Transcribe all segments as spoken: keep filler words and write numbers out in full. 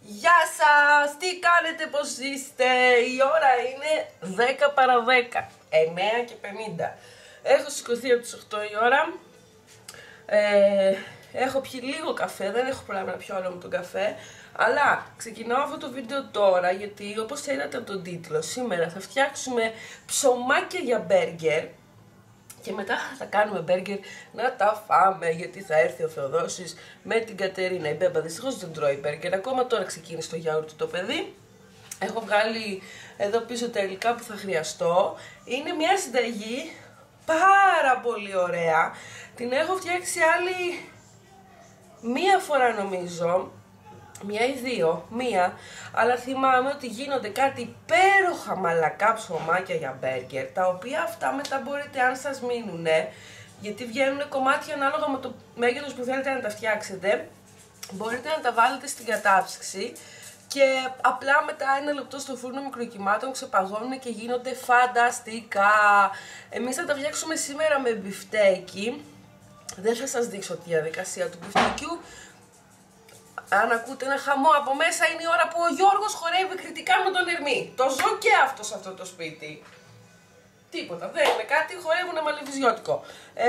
Γεια σας! Τι κάνετε, πώς είστε? Η ώρα είναι δέκα παρά δέκα, εννέα και πενήντα. Έχω σηκωθεί από τις οκτώ η ώρα. Ε, έχω πιει λίγο καφέ, δεν έχω προλάβει να πιω άλλο με τον καφέ. Αλλά ξεκινάω αυτό το βίντεο τώρα γιατί, όπως θα είδατε από τον τίτλο, σήμερα θα φτιάξουμε ψωμάκια για μπέργκερ. Και μετά θα κάνουμε μπέργκερ να τα φάμε, γιατί θα έρθει ο Θεοδόσης με την Κατερίνα. Η Μπέμπα δυστυχώς δεν τρώει μπέργκερ, ακόμα τώρα ξεκίνησε το γιαούρτι το παιδί. Έχω βγάλει εδώ πίσω τα υλικά που θα χρειαστώ. Είναι μια συνταγή πάρα πολύ ωραία. Την έχω φτιάξει άλλη μία φορά νομίζω. Μία ή δύο, μία, αλλά θυμάμαι ότι γίνονται κάτι υπέροχα μαλακά ψωμάκια για μπέργκερ, τα οποία αυτά μετά μπορείτε, αν σας μείνουνε, γιατί βγαίνουν κομμάτια ανάλογα με το μέγεθος που θέλετε να τα φτιάξετε, μπορείτε να τα βάλετε στην κατάψυξη και απλά μετά ένα λεπτό στο φούρνο μικροκυμάτων ξεπαγώνουν και γίνονται φανταστικά. Εμείς θα τα φτιάξουμε σήμερα με μπιφτέκι. Δεν θα σας δείξω τη διαδικασία του μπιφτεκιού. Αν ακούτε ένα χαμό από μέσα, είναι η ώρα που ο Γιώργος χορεύει κριτικά με τον Ερμή. Το ζω και αυτό σε αυτό το σπίτι. Τίποτα, δεν είναι κάτι, χορεύουνε μαλεβιζιώτικο. Ε,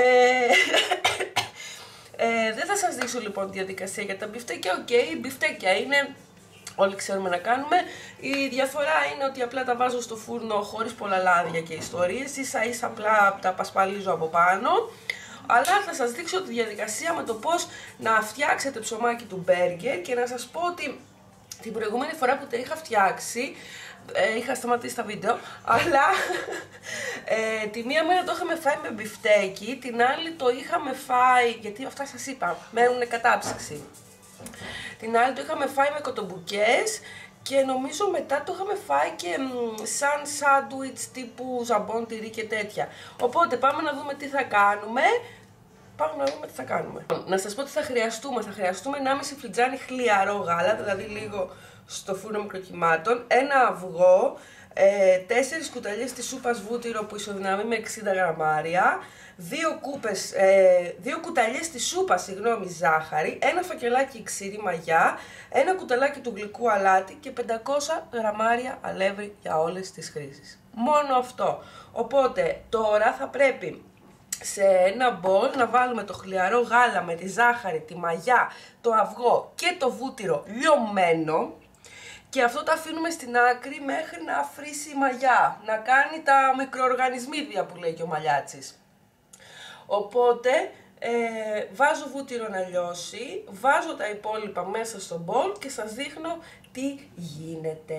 ε, δεν θα σας δείξω λοιπόν τη διαδικασία για τα μπιφτέκια. Οκ, okay, μπιφτέκια είναι, όλοι ξέρουμε να κάνουμε. Η διαφορά είναι ότι απλά τα βάζω στο φούρνο χωρίς πολλά λάδια και ιστορίες. Ίσα ίσα απλά τα πασπαλίζω από πάνω. Αλλά θα σας δείξω τη διαδικασία με το πώς να φτιάξετε ψωμάκι του μπέργκερ και να σας πω ότι την προηγούμενη φορά που τα είχα φτιάξει, ε, είχα σταματήσει τα βίντεο, αλλά ε, τη μία μέρα το είχαμε φάει με μπιφτέκι, την άλλη το είχαμε φάει, γιατί αυτά σας είπα, μέρουνε κατάψυξη. Την άλλη το είχαμε φάει με κοτομπουκές και νομίζω μετά το είχαμε φάει και μ, σαν σάντουιτς τύπου ζαμπόν, τυρί και τέτοια. Οπότε πάμε να δούμε τι θα κάνουμε. Πάμε να δούμε τι θα κάνουμε. Να σας πω τι θα χρειαστούμε. Θα χρειαστούμε ενάμιση φλιτζάνι χλιαρό γάλα, δηλαδή λίγο στο φούρνο μικροκυμάτων, ένα αυγό, ε, τέσσερις κουταλιές της σούπας βούτυρο που ισοδυναμεί με εξήντα γραμμάρια, δύο, κούπες, ε, δύο κουταλιές της σούπας, συγγνώμη, ζάχαρη, ένα φακελάκι ξηρή μαγιά, ένα κουταλάκι του γλυκού αλάτι και πεντακόσια γραμμάρια αλεύρι για όλες τις χρήσεις. Μόνο αυτό. Οπότε τώρα θα πρέπει σε ένα μπολ να βάλουμε το χλιαρό γάλα με τη ζάχαρη, τη μαγιά, το αυγό και το βούτυρο λιωμένο. Και αυτό το αφήνουμε στην άκρη μέχρι να αφρίσει η μαγιά, να κάνει τα μικροοργανισμίδια που λέει και ο Μαλιάτσης. Οπότε ε, βάζω βούτυρο να λιώσει, βάζω τα υπόλοιπα μέσα στο μπολ και σας δείχνω τι γίνεται.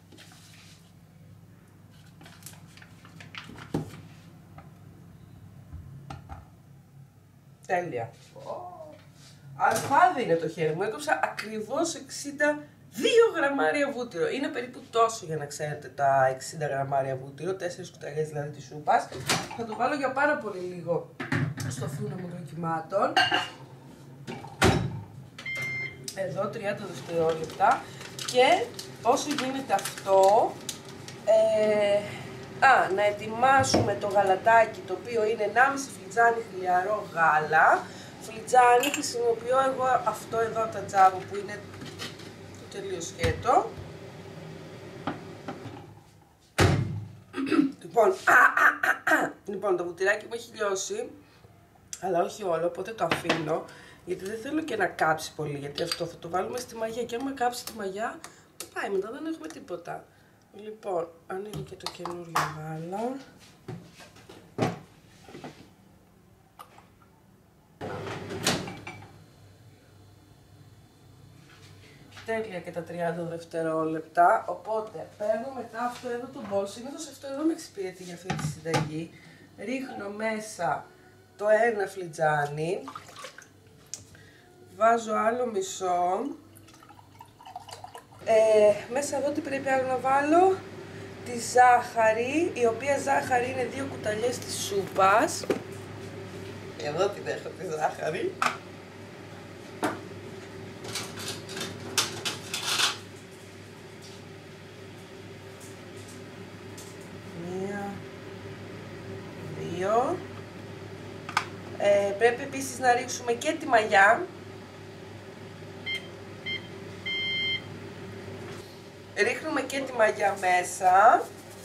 Τέλεια. Oh. Αλφάδι είναι το χέρι μου, έκοψα ακριβώς εξήντα δύο γραμμάρια βούτυρο. Είναι περίπου τόσο, για να ξέρετε, τα εξήντα γραμμάρια βούτυρο, τέσσερις κουταλιές δηλαδή της σούπας. Θα το βάλω για πάρα πολύ λίγο στο φούρνο μικροκυμάτων. Εδώ τριάντα δευτερόλεπτα. Και όσο γίνεται αυτό, ε, α, να ετοιμάσουμε το γαλατάκι, το οποίο είναι ενάμιση φλιτζάνι χλιαρό γάλα. Φλιτζάνι χρησιμοποιώ εγώ αυτό εδώ τα τζάβο που είναι τελείως σκέτο. Λοιπόν, α, α, α, α. Λοιπόν, το βουτυράκι μου έχει λιώσει, αλλά όχι όλο, οπότε το αφήνω, γιατί δεν θέλω και να κάψει πολύ, γιατί αυτό θα το βάλουμε στη μαγιά και άμα κάψει τη μαγιά, πάει μετά, δεν έχουμε τίποτα. Λοιπόν, ανοίγω και το καινούριο γάλα. Τέλεια και τα τριάντα δευτερόλεπτα, οπότε παίρνω μετά αυτό εδώ το μπολ, συνήθως αυτό εδώ με εξυπηρετεί για αυτή τη συνταγή. Ρίχνω μέσα το ένα φλιτζάνι, βάζω άλλο μισό, ε, μέσα εδώ τι πρέπει άλλο να βάλω, τη ζάχαρη, η οποία ζάχαρη είναι δύο κουταλιές της σούπας. Εδώ την έχω τη ζάχαρη. Μία, δύο. Ε, πρέπει επίσης να ρίξουμε και τη μαγιά. Ρίχνουμε και τη μαγιά μέσα.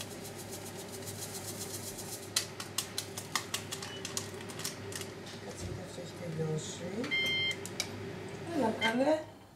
Κάτσε γιατί αυτό έχει τελειώσει. Έλα καλέ.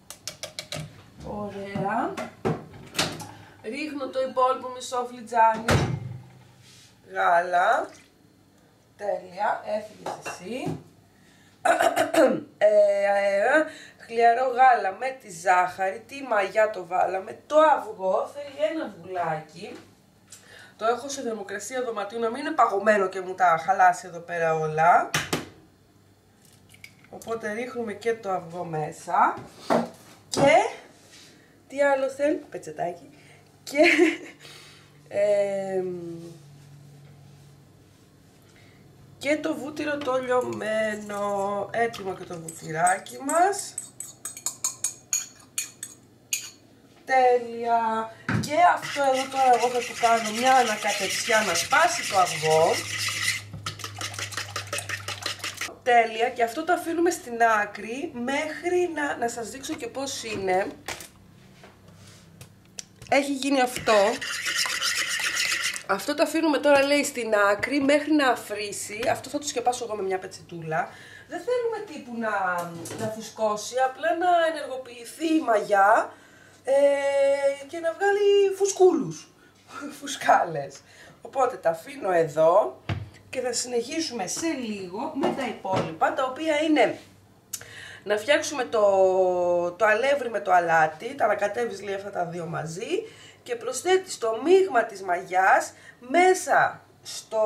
Ωραία. Ρίχνω το υπόλοιπο μισό φλιτζάνι γάλα. Τέλεια, έφυγες εσύ. ε, ε, χλιαρό γάλα με τη ζάχαρη, τη μαγιά το βάλαμε, το αυγό θέλει ένα βουλάκι. Το έχω σε θερμοκρασία δωματίου να μην είναι παγωμένο και μου τα χαλάσει εδώ πέρα όλα. Οπότε ρίχνουμε και το αυγό μέσα. Και τι άλλο θέλει, πετσετάκι. Και ε, και το βούτυρο το λιωμένο. Έτοιμο και το βουτυράκι μας. Τέλεια. Και αυτό εδώ τώρα εγώ θα του κάνω μια ανακατεψιά να σπάσει το αυγό. Τέλεια. Και αυτό το αφήνουμε στην άκρη μέχρι να, να σας δείξω και πώς είναι. Έχει γίνει αυτό. Αυτό το αφήνουμε τώρα λέει στην άκρη μέχρι να αφρίσει. Αυτό θα το σκεπάσω εγώ με μια πετσετούλα. Δεν θέλουμε τύπου να, να φουσκώσει, απλά να ενεργοποιηθεί η μαγιά ε, και να βγάλει φουσκούλους, φουσκάλες. Οπότε τα αφήνω εδώ και θα συνεχίσουμε σε λίγο με τα υπόλοιπα, τα οποία είναι να φτιάξουμε το, το αλεύρι με το αλάτι, τα ανακατεύεις λέει αυτά τα δύο μαζί και προσθέτεις το μείγμα της μαγιάς μέσα στο,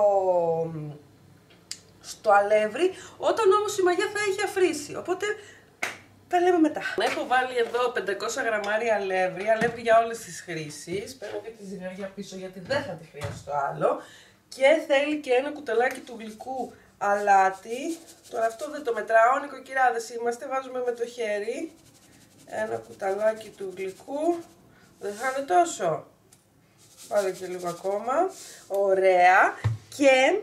στο αλεύρι, όταν όμως η μαγιά θα έχει αφρίσει, οπότε τα λέμε μετά. Έχω βάλει εδώ πεντακόσια γραμμάρια αλεύρι, αλεύρι για όλες τις χρήσεις, παίρνω και τη ζυγαριά πίσω γιατί δεν θα τη χρειαστώ άλλο και θέλει και ένα κουταλάκι του γλυκού αλάτι. Τώρα αυτό δεν το μετράω, νοικοκυράδες είμαστε, βάζουμε με το χέρι ένα κουταλάκι του γλυκού. Δεν θα είναι τόσο. Βάλω και λίγο ακόμα. Ωραία. Και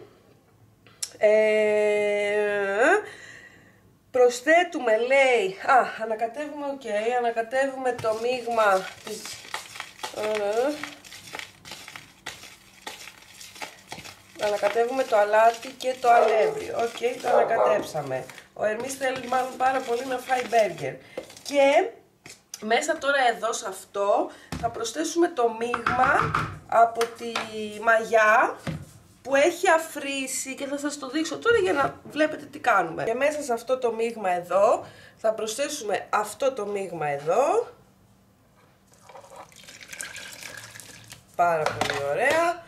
ε, προσθέτουμε λέει, α, ανακατεύουμε, οκ, okay, ανακατεύουμε το μείγμα της, ε, ανακατεύουμε το αλάτι και το αλεύρι. Οκ, okay, το ανακατέψαμε. Ο Ερμής θέλει μάλλον πάρα πολύ να φάει μπέργκερ. Και μέσα τώρα εδώ σε αυτό θα προσθέσουμε το μείγμα από τη μαγιά που έχει αφρίσει και θα σας το δείξω τώρα για να βλέπετε τι κάνουμε. Και μέσα σε αυτό το μείγμα εδώ θα προσθέσουμε αυτό το μείγμα εδώ. Πάρα πολύ ωραία.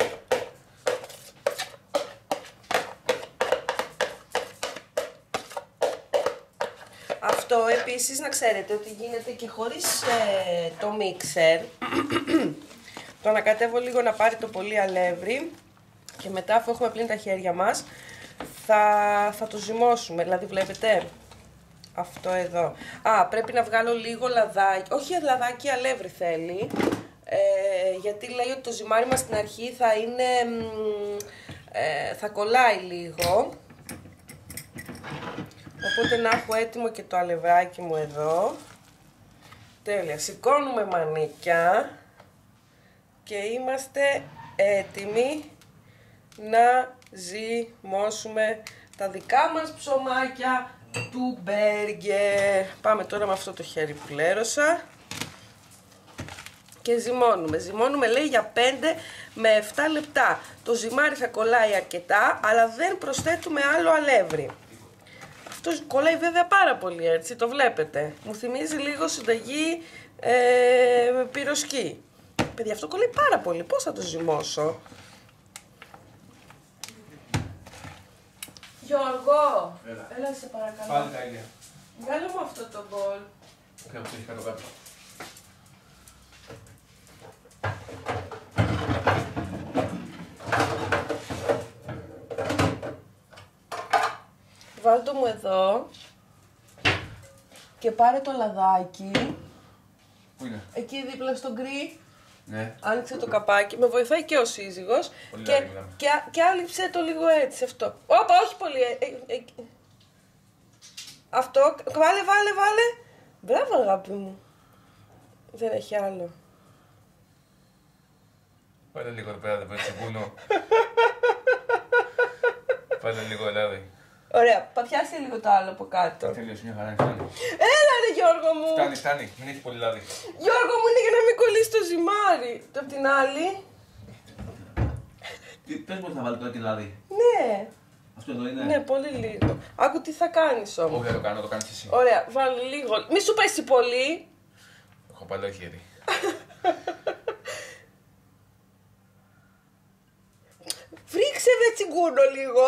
Αυτό επίσης να ξέρετε ότι γίνεται και χωρίς ε, το μίξερ. Το ανακατεύω λίγο να πάρει το πολύ αλεύρι και μετά αφού έχουμε πλύνει τα χέρια μας θα, θα το ζυμώσουμε. Δηλαδή βλέπετε αυτό εδώ. Α, πρέπει να βγάλω λίγο λαδάκι, όχι λαδάκι, αλεύρι θέλει. Ε, γιατί λέει ότι το ζυμάρι μας στην αρχή θα είναι, ε, θα κολλάει λίγο. Οπότε να έχω έτοιμο και το αλευράκι μου εδώ. Τέλεια. Σηκώνουμε μανίκια και είμαστε έτοιμοι να ζυμώσουμε τα δικά μας ψωμάκια του μπέργκερ. Πάμε τώρα με αυτό το χέρι που λέρωσα και ζυμώνουμε. Ζυμώνουμε λέει για πέντε με επτά λεπτά. Το ζυμάρι θα κολλάει αρκετά, αλλά δεν προσθέτουμε άλλο αλεύρι. Αυτό κολλάει βέβαια πάρα πολύ, έτσι, το βλέπετε. Μου θυμίζει λίγο συνταγή ε, με πυροσκή. Παιδιά, αυτό κολλάει πάρα πολύ. Πώς θα το ζυμώσω? Γιώργο, έλα, έλα σε παρακαλώ. Πάλι τα ίδια. Βγάλε μου αυτό το μπολ. Όχι, αυτό έχει κάτω κάτω. Βάλ' το μου εδώ και πάρε το λαδάκι. Πού είναι? Εκεί δίπλα στο γκρι. Ναι. Άνοιξε το καπάκι. Με βοηθάει και ο σύζυγος. Πολύ Και, ωραία, και, και άλυψε το λίγο έτσι αυτό. Όπα, όχι πολύ. Ε, ε, ε, αυτό. Βάλε, βάλε, βάλε. Μπράβο, αγάπη μου. Δεν έχει άλλο. Βάλε λίγο εδώ πέρα, δεν πρέπει τσιγκούνο. Βάλε λίγο λάδι. Ωραία, παπιάσε λίγο το άλλο από κάτω. Τελείωσε, μια χαρά, φτάνει. Έλα ρε Γιώργο μου! Φτάνει, φτάνει, μην έχει πολύ λάδι. Γιώργο μου, είναι για να μην κολλήσει το ζυμάρι. Το απ' την άλλη. Πες μου θα βάλει τώρα και λάδι. Ναι. Αυτό εδώ είναι. Ναι, πολύ λίγο. Άκου τι θα κάνεις όμως. Όχι, δεν το κάνω, το κάνεις εσύ. Ωραία, βάλει λίγο. Μη σου πέσει πολύ. Έχω παλαιό χέρι. Βρίξε δε τσιγκούνο λίγο.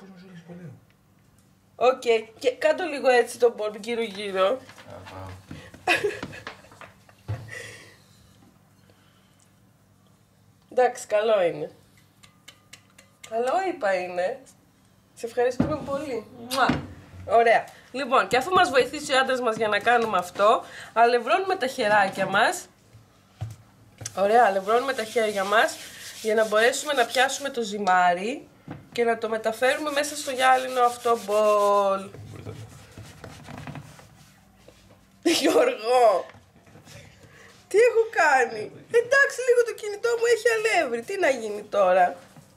Οκ, okay. Και κάτω λίγο έτσι τον μπολ γύρω γύρω. Εντάξει, καλό είναι. Καλό είπα είναι. Σε ευχαριστούμε πολύ. Μουα. Ωραία. Λοιπόν, και αφού μας βοηθήσει ο άντρας μας για να κάνουμε αυτό, αλευρώνουμε τα χεράκια μας. Ωραία, αλευρώνουμε τα χέρια μας για να μπορέσουμε να πιάσουμε το ζυμάρι και να το μεταφέρουμε μέσα στο γυάλινο αυτό μπολ. Γιώργο, τι έχω κάνει? Εντάξει, λίγο το κινητό μου έχει αλεύρι. Τι να γίνει τώρα?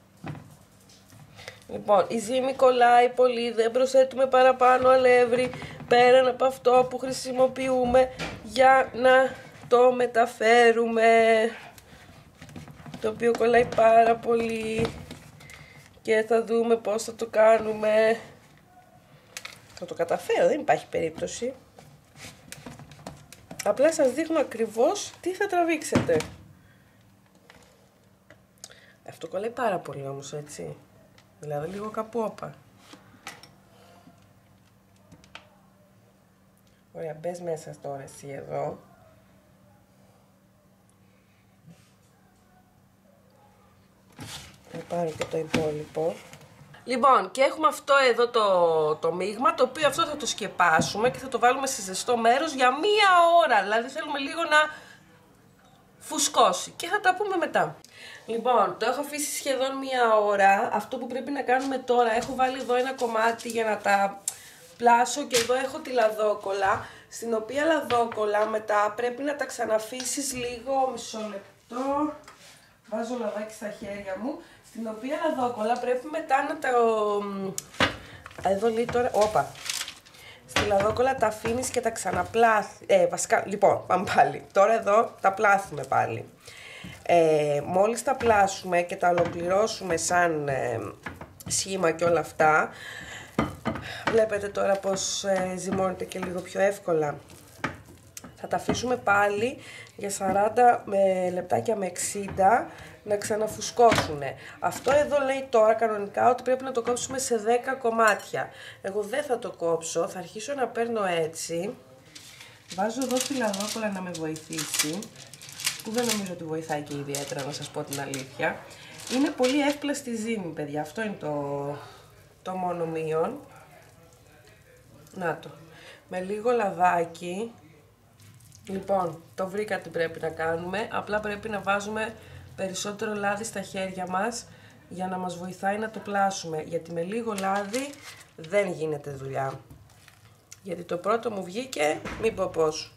Λοιπόν, η ζύμη κολλάει πολύ, δεν προσθέτουμε παραπάνω αλεύρι πέραν από αυτό που χρησιμοποιούμε για να το μεταφέρουμε, το οποίο κολλάει πάρα πολύ και θα δούμε πώς θα το κάνουμε. Θα το καταφέρω, δεν υπάρχει περίπτωση. Απλά σας δείχνω ακριβώς τι θα τραβήξετε. Αυτό κολλάει πάρα πολύ όμως, έτσι. Δηλαδή λίγο καπόπα. Ωραία, μπες μέσα τώρα εσύ εδώ. Θα πάρω και το υπόλοιπο. Λοιπόν, και έχουμε αυτό εδώ το, το μείγμα, το οποίο αυτό θα το σκεπάσουμε και θα το βάλουμε σε ζεστό μέρος για μία ώρα. Δηλαδή θέλουμε λίγο να φουσκώσει και θα τα πούμε μετά. Λοιπόν, το έχω αφήσει σχεδόν μία ώρα. Αυτό που πρέπει να κάνουμε τώρα, έχω βάλει εδώ ένα κομμάτι για να τα πλάσω και εδώ έχω τη λαδόκολλα, στην οποία λαδόκολλα μετά πρέπει να τα ξαναφήσεις λίγο, μισό λεπτό. Βάζω λαδάκι στα χέρια μου, στην οποία λαδόκολλα πρέπει μετά να τα... Εδώ λέει τώρα... Όπα. Στη λαδόκολλα τα αφήνεις και τα ξαναπλάθει. Ε, βασικά, λοιπόν, πάμε πάλι. Τώρα εδώ τα πλάθουμε πάλι. Ε, μόλις τα πλάσουμε και τα ολοκληρώσουμε σαν ε, σχήμα και όλα αυτά, βλέπετε τώρα πως ε, ζυμώνεται και λίγο πιο εύκολα. Θα τα αφήσουμε πάλι για σαράντα λεπτάκια με εξήντα να ξαναφουσκώσουν. Αυτό εδώ λέει τώρα κανονικά ότι πρέπει να το κόψουμε σε δέκα κομμάτια. Εγώ δεν θα το κόψω, θα αρχίσω να παίρνω έτσι. Βάζω εδώ τη λαδόκολλα να με βοηθήσει, που δεν νομίζω ότι βοηθάει και ιδιαίτερα, να σας πω την αλήθεια. Είναι πολύ εύπλαστη ζύμη, παιδιά, αυτό είναι το, το μόνο μείον. Να το, με λίγο λαδάκι. Λοιπόν, το βρήκα τι πρέπει να κάνουμε, απλά πρέπει να βάζουμε περισσότερο λάδι στα χέρια μας για να μας βοηθάει να το πλάσουμε, γιατί με λίγο λάδι δεν γίνεται δουλειά. Γιατί το πρώτο μου βγήκε, μην πω πώς.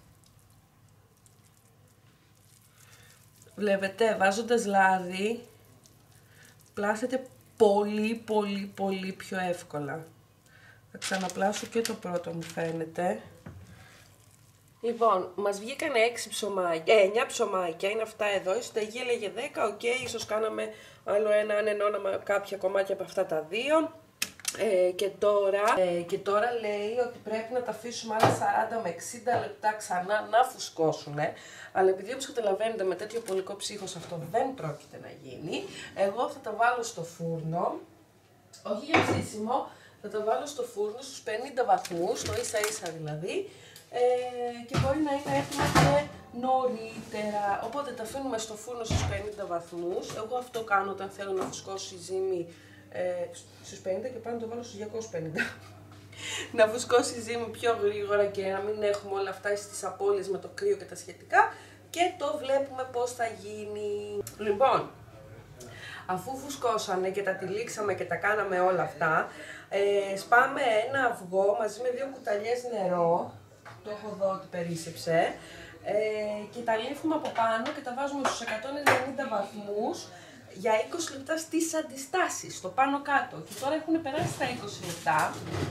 Βλέπετε, βάζοντας λάδι, πλάσετε πολύ πολύ πολύ πιο εύκολα. Θα ξαναπλάσω και το πρώτο μου φαίνεται. Λοιπόν, μας βγήκαν έξι ψωμάκια, ε, εννιά ψωμάκια, είναι αυτά εδώ, η συνταγή έλεγε δέκα, οκ, okay, ίσως κάναμε άλλο ένα, αν ενώναμε κάποια κομμάτια από αυτά τα δύο. Ε, και, τώρα, ε, και τώρα λέει ότι πρέπει να τα αφήσουμε άλλα σαράντα με εξήντα λεπτά ξανά να φουσκώσουνε. Αλλά επειδή όπως καταλαβαίνετε με τέτοιο πολικό ψύχος αυτό δεν πρόκειται να γίνει, εγώ θα τα βάλω στο φούρνο, όχι για ψήσιμο, θα τα βάλω στο φούρνο στους πενήντα βαθμούς, το ίσα ίσα δηλαδή, ε, και μπορεί να είναι έτοιμα και νωρίτερα. Οπότε τα αφήνουμε στο φούρνο στους πενήντα βαθμούς. Εγώ αυτό κάνω όταν θέλω να φουσκώσει η ζύμη ε, στους πενήντα και πάνω να το βάλω στους διακόσιους πενήντα. Να φουσκώσει η ζύμη πιο γρήγορα και να μην έχουμε όλα αυτά στις απώλειες με το κρύο και τα σχετικά. Και το βλέπουμε πώς θα γίνει. Λοιπόν, αφού φουσκώσανε και τα τυλίξαμε και τα κάναμε όλα αυτά, ε, σπάμε ένα αυγό μαζί με δύο κουταλιές νερό. Το έχω εδώ ότι περίσσεψε. ε, και τα λύφουμε από πάνω και τα βάζουμε στους εκατόν ενενήντα βαθμούς για είκοσι λεπτά στις αντιστάσεις, στο πάνω κάτω. Και τώρα έχουν περάσει τα είκοσι λεπτά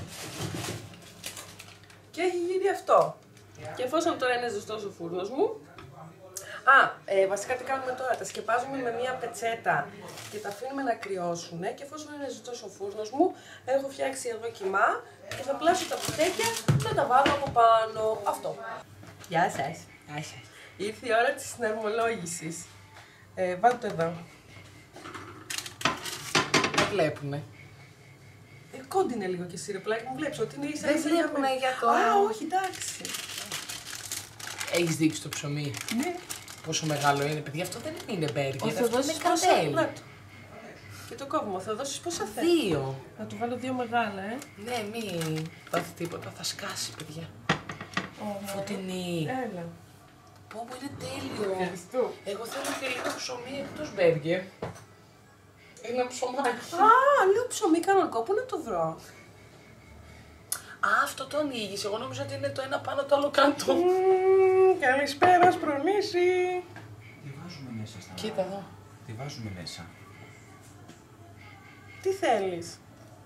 και έχει γίνει αυτό. Και εφόσον τώρα είναι ζεστός ο φούρνος μου, α, ε, βασικά τι κάνουμε τώρα, τα σκεπάζουμε με μια πετσέτα και τα αφήνουμε να κρυώσουν και εφόσον είναι ζεστός ο φούρνος μου, έχω φτιάξει εδώ κιμά και θα πλάσω τα μπιφτέκια και θα τα βάλω από πάνω. Αυτό. Γεια σας. Γεια σας. Ήρθε η ώρα της συναρμολόγησης. Ε, βάλτε το εδώ. Δεν βλέπουνε. Ε, κόντινε λίγο και εσύ ρε πλάκι μου, βλέπεις ότι είναι ίσα Δεν ίσα βλέπουνε για για το... Α, όχι, εντάξει. Έχεις δείξει το ψωμί. Ναι. Πόσο μεγάλο είναι, παιδιά, αυτό δεν είναι μπέργκερ, Ο αυτό Θεοδόσης είναι πόσα- καντέλι. να το. Και το κόβουμε, ο Θεοδόσης πόσα θέλει. Δύο. Να του βάλω δύο μεγάλα, ε. Ναι, μη πάθει τίποτα, θα σκάσει, παιδιά. Ωραία. Φωτεινή. Έλα. Πω, πω, είναι τέλειο. Ευχαριστώ. Εγώ θέλω και λίγο ψωμί εκτός μπέργκερ. Ένα ψωμάκι. Α, λίγο ψωμί κανονικό, πού να το βρω. Α, αυτό το ανοίγεις. Εγώ νόμιζα ότι είναι το ένα πάνω το άλλο κάτω. Μμμ, καλησπέρα, Σπρονίση. Τι βάζουμε μέσα στα... Κοίτα εδώ. Τι βάζουμε μέσα. Τι θέλεις.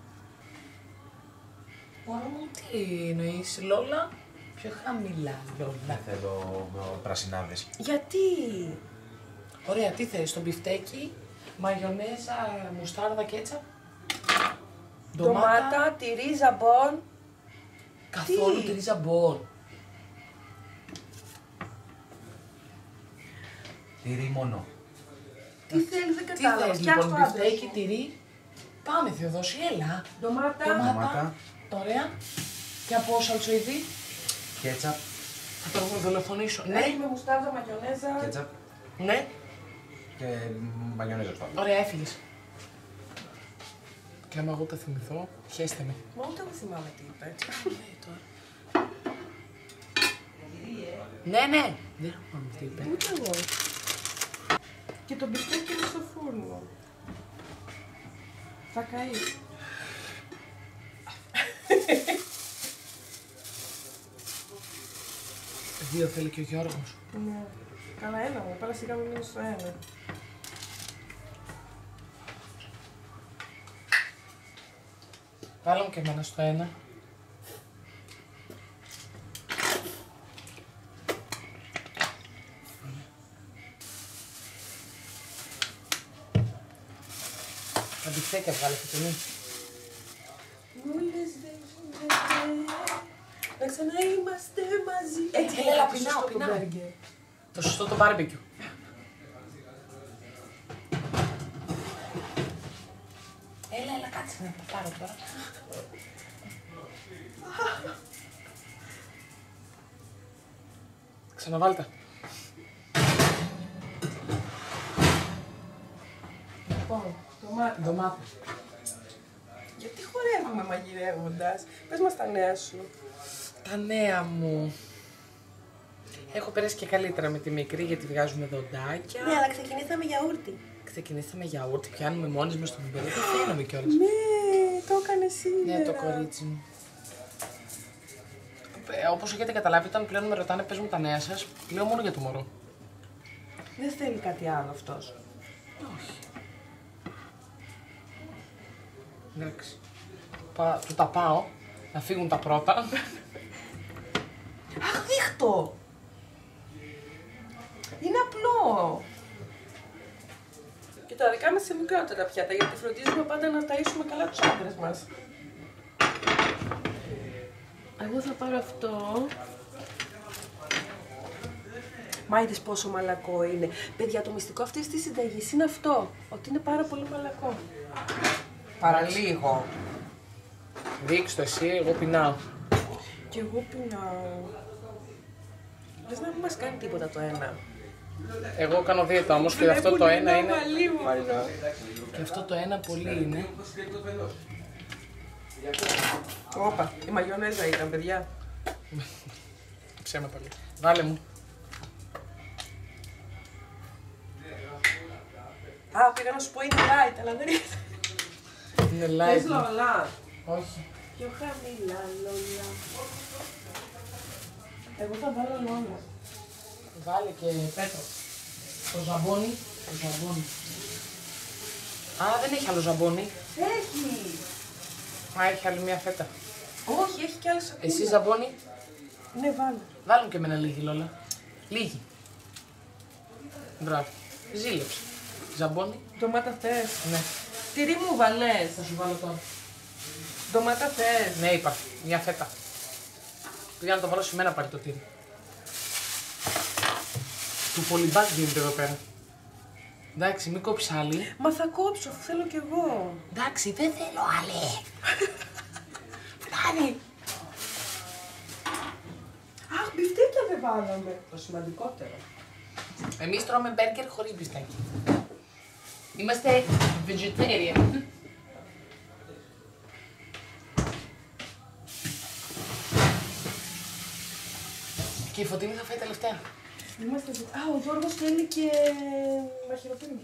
Μόνο μου τι εννοείς, Λόλα. Πιο χαμηλά, Λόλα. Δεν θέλω ε, πρασινάδες. Γιατί. Ωραία, τι θέλεις, το μπιφτέκι, μαγιονέζα, μουστάρδα, κέτσαπ. Ντομάτα, τυρί, ζαμπόν. Καθόλου Τι? τυρί ζαμπόν. Τυρί μόνο. Τι θέλεις, δεν Τι κατάλαβα. θες Φτιάξ' λοιπόν, το άντρα μπιφτέκι, σου. τυρί. Πάμε Θεοδόση, έλα. Ντομάτα. Ντομάτα. Ντομάτα. Ωραία. Και από σαλτσοειδή. Κέτσαπ. Θα το δολοφονήσω. Ναι. Ναι. Με μουστάρδα, μαγιονέζα. Κέτσαπ Ναι. και μαγιονέζα στο άλλο. Ωραία, έφυγες. Και άμα εγώ τα θυμηθώ, χέστε με. Μα ούτε εγώ θυμάμαι τι είπε. Ναι, ναι. Δεν θυμάμαι τι είπε. Ούτε εγώ. Και το μπιφτέκι είναι στο φούρνο. Θα καεί. Δύο θέλει και ο Γιώργος. Ναι. Καλά, έλα μου, πέρα σιγά μην μείνεις στο ένα. Βάλω μου και εμένα στο ένα. Τα μπιφτέκια βγάλε φωτεινή. Μου λες δεν γίνεται να ξαναείμαστε μαζί. Έτσι, Έλα, έλα, πεινάω, πεινάω, πεινάω. πεινάω. Το σωστό το μπάρμπεκιου. Έλα, έλα, κάτσε να το πάρω τώρα. Ξαναβάλτε. Λοιπόν, ντομάτα. Ντομάτα. Γιατί χορεύουμε μαγειρεύοντας. Πες μας τα νέα σου. Τα νέα μου. Έχω περάσει και καλύτερα με τη μικρή γιατί βγάζουμε δοντάκια. Ναι, αλλά ξεκινήσαμε γιαούρτι. Ξεκινήσαμε γιαούρτι, πιάνουμε μόνες μας στο μπιμπερί. Δεν φαίνομαι κιόλας. Ναι, το έκανε σήμερα. Ναι, το κορίτσι μου. Ε, όπως έχετε καταλάβει, όταν πλέον με ρωτάνε πες μου τα νέα σας, λέω μόνο για το μωρό. Δεν θέλει κάτι άλλο αυτός. Όχι. Εντάξει. Πα, του τα πάω, να φύγουν τα πρώτα. Αχ, δείχτω! Είναι απλό. Και τα δικά μας είναι μικρότερα πιάτα, γιατί φροντίζουμε πάντα να ταΐσουμε καλά τους άντρες μας. Εγώ θα πάρω αυτό. Μα είδες πόσο μαλακό είναι. Παιδιά, το μυστικό αυτής της συνταγής είναι αυτό. Ότι είναι πάρα πολύ μαλακό. Παραλίγο. Δείξ' το εσύ, εγώ πεινάω. Κι εγώ πεινάω. Λες να μην μας κάνει τίποτα το ένα. Εγώ κάνω δίαιτα όμως και αυτό το ένα είναι. Αλίμονο. Και αυτό το ένα πολύ είναι. Όπα, η μαγιονέζα ήταν, παιδιά. Ψέματα λέει. Βάλε μου. Α, πήγα να σου πω είναι light, αλλά δεν είναι. Είναι Θες light. λολά. Όχι. Πιο χαμηλά, λολά. Εγώ θα βάλω λόλα. Βάλε και Πέτρο. Το ζαμπόνι. Το ζαμπόνι. Α, δεν έχει άλλο ζαμπόνι. Έχει! Α, έχει άλλη μια φέτα. Όχι, έχει κι άλλες σακούλες. Εσύ ζαμπόνι. Ναι, βάλε. Βάλουν και εμένα λίγη, Λόλα. Λίγη. Μπράβο. Ζήλεψε. Ζαμπόνι. Ντομάτα θες. Ναι. Τυρί μου βαλές. Θα σου βάλω τώρα. Ντομάτα θες. Ναι, είπα. Μια φέτα. Πήγα να το βάλω σε μένα πάλι το τύρι. Του πολυμπάκ γίνεται εδώ πέρα. Εντάξει, μην κόψεις άλλη. Μα θα κόψω, αφού θέλω κι εγώ. Εντάξει, δεν θέλω άλλη. Φτάνει. Αχ, μπιφτέκια δεν βάλαμε. Το σημαντικότερο. Εμείς τρώμε μπέργκερ χωρίς μπιφτέκι. Είμαστε vegetarian. Και η Φωτεινή θα φάει τελευταία. Είμαστε... Α, ο Γιώργος θέλει και μαχαιροπύρινο.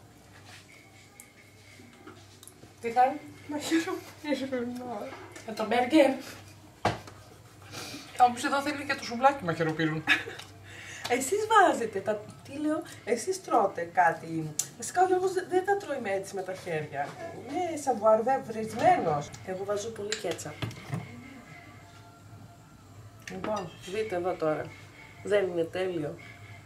Τι κάνει? Μαχαιροπύρινο. Με το μπέργκερ. Θα μου πεις εδώ θέλει και το σουβλάκι μαχαιροπύρουν. Εσείς βάζετε τα... Τι λέω, εσείς τρώτε κάτι. Βασικά ο Γιώργος δεν τα τρώει με έτσι με τα χέρια. Είναι σαβουαρβέ βρισμένος. Εγώ βάζω πολύ κέτσαπ. Λοιπόν, δείτε εδώ τώρα. Δεν είναι τέλειο.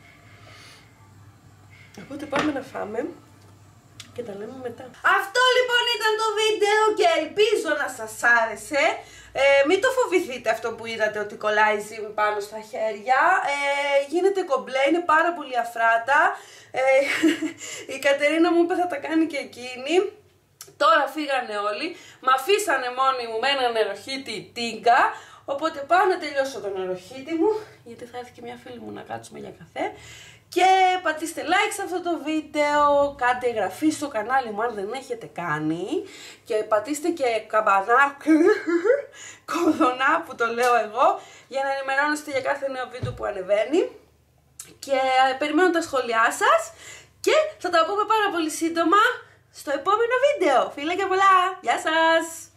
Οπότε πάμε να φάμε και τα λέμε μετά. Αυτό λοιπόν ήταν το βίντεο και ελπίζω να σας άρεσε. Ε, μην το φοβηθείτε αυτό που είδατε ότι κολλάει ζύμη πάνω στα χέρια. Ε, γίνεται κομπλέ, είναι πάρα πολύ αφράτα. Ε, η Κατερίνα μου είπε θα τα κάνει και εκείνη. Τώρα φύγανε όλοι. Μ' αφήσανε μόνοι μου με ένα νεροχύτη τίγκα. Οπότε πάω να τελειώσω τον νεροχύτη μου, γιατί θα έρθει και μια φίλη μου να κάτσουμε για καφέ. Και πατήστε like σε αυτό το βίντεο, κάντε εγγραφή στο κανάλι μου αν δεν έχετε κάνει. Και πατήστε και καμπανάκι, κοδωνά που το λέω εγώ, για να ενημερώνεστε για κάθε νέο βίντεο που ανεβαίνει. Και περιμένω τα σχόλιά σας και θα τα πούμε πάρα πολύ σύντομα στο επόμενο βίντεο. Φιλάκια πολλά, γεια σας!